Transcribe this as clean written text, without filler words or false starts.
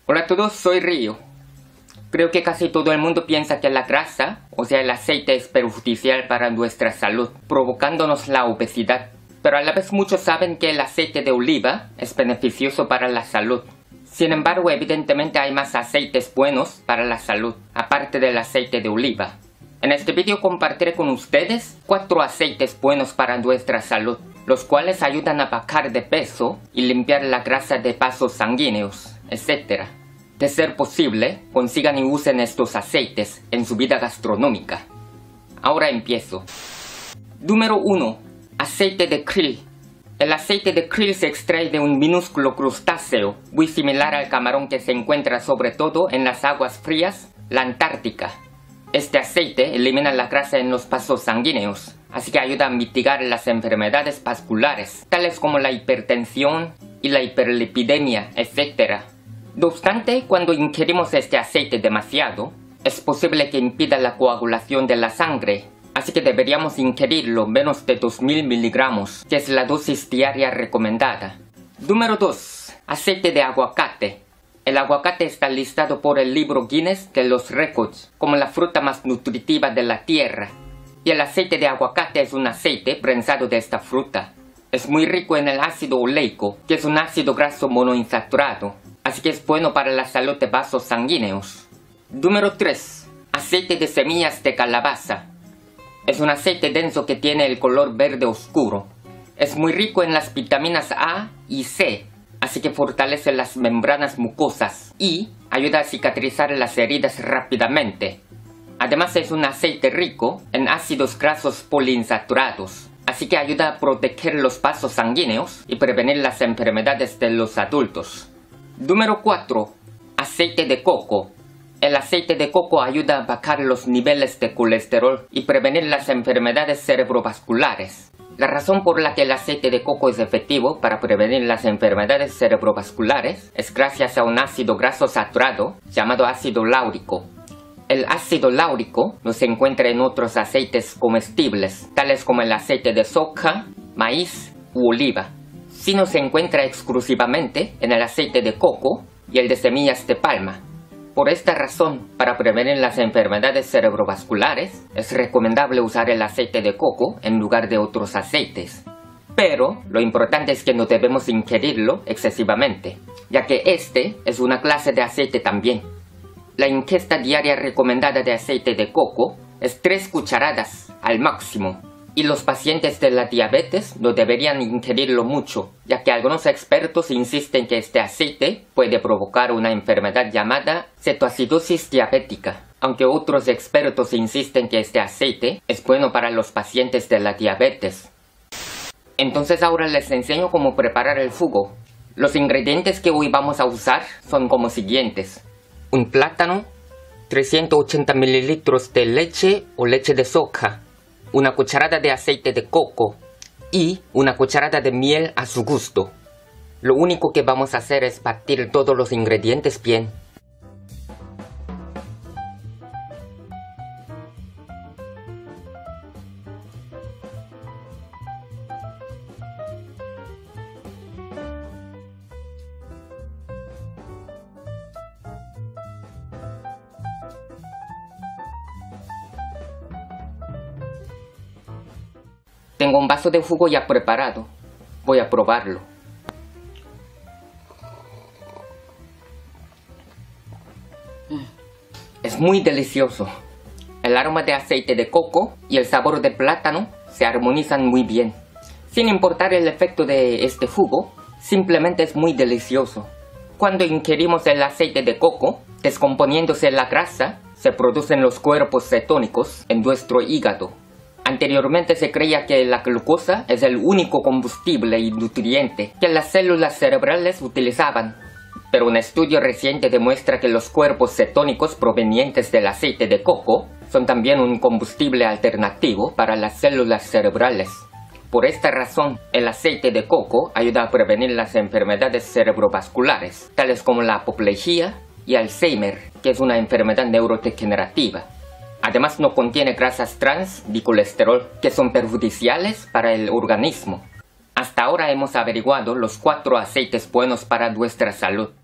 Hola a todos, soy Río. Creo que casi todo el mundo piensa que la grasa, o sea el aceite, es perjudicial para nuestra salud, provocándonos la obesidad. Pero a la vez muchos saben que el aceite de oliva es beneficioso para la salud. Sin embargo, evidentemente hay más aceites buenos para la salud, aparte del aceite de oliva. En este vídeo compartiré con ustedes 4 aceites buenos para nuestra salud, los cuales ayudan a bajar de peso y limpiar la grasa de vasos sanguíneos, etc. De ser posible, consigan y usen estos aceites en su vida gastronómica. Ahora empiezo. Número 1. Aceite de krill. El aceite de krill se extrae de un minúsculo crustáceo, muy similar al camarón que se encuentra sobre todo en las aguas frías, la Antártica. Este aceite elimina la grasa en los vasos sanguíneos, así que ayuda a mitigar las enfermedades vasculares, tales como la hipertensión y la hiperlipidemia, etc. No obstante, cuando ingerimos este aceite demasiado, es posible que impida la coagulación de la sangre, así que deberíamos ingerirlo menos de 2000 miligramos, que es la dosis diaria recomendada. Número 2. Aceite de aguacate. El aguacate está listado por el libro Guinness de los Récords como la fruta más nutritiva de la tierra. Y el aceite de aguacate es un aceite prensado de esta fruta. Es muy rico en el ácido oleico, que es un ácido graso monoinsaturado, así que es bueno para la salud de vasos sanguíneos. Número 3. Aceite de semillas de calabaza. Es un aceite denso que tiene el color verde oscuro. Es muy rico en las vitaminas A y C, así que fortalece las membranas mucosas y ayuda a cicatrizar las heridas rápidamente. Además es un aceite rico en ácidos grasos poliinsaturados, así que ayuda a proteger los vasos sanguíneos y prevenir las enfermedades de los adultos. Número 4. Aceite de coco. El aceite de coco ayuda a bajar los niveles de colesterol y prevenir las enfermedades cerebrovasculares. La razón por la que el aceite de coco es efectivo para prevenir las enfermedades cerebrovasculares es gracias a un ácido graso saturado llamado ácido láurico. El ácido láurico no se encuentra en otros aceites comestibles, tales como el aceite de soja, maíz u oliva, sino se encuentra exclusivamente en el aceite de coco y el de semillas de palma. Por esta razón, para prevenir las enfermedades cerebrovasculares, es recomendable usar el aceite de coco en lugar de otros aceites. Pero lo importante es que no debemos ingerirlo excesivamente, ya que este es una clase de aceite también. La ingesta diaria recomendada de aceite de coco es 3 cucharadas al máximo, y los pacientes de la diabetes no deberían ingerirlo mucho, ya que algunos expertos insisten que este aceite puede provocar una enfermedad llamada cetoacidosis diabética, aunque otros expertos insisten que este aceite es bueno para los pacientes de la diabetes. Entonces ahora les enseño cómo preparar el jugo. Los ingredientes que hoy vamos a usar son como siguientes: un plátano, 380 mililitros de leche o leche de soja, una cucharada de aceite de coco y una cucharada de miel a su gusto. Lo único que vamos a hacer es batir todos los ingredientes bien. Tengo un vaso de jugo ya preparado. Voy a probarlo. Es muy delicioso. El aroma de aceite de coco y el sabor de plátano se armonizan muy bien. Sin importar el efecto de este jugo, simplemente es muy delicioso. Cuando ingerimos el aceite de coco, descomponiéndose la grasa, se producen los cuerpos cetónicos en nuestro hígado. Anteriormente se creía que la glucosa es el único combustible y nutriente que las células cerebrales utilizaban, pero un estudio reciente demuestra que los cuerpos cetónicos provenientes del aceite de coco son también un combustible alternativo para las células cerebrales. Por esta razón, el aceite de coco ayuda a prevenir las enfermedades cerebrovasculares, tales como la apoplejía y Alzheimer, que es una enfermedad neurodegenerativa. Además no contiene grasas trans ni colesterol, que son perjudiciales para el organismo. Hasta ahora hemos averiguado los 4 aceites buenos para nuestra salud.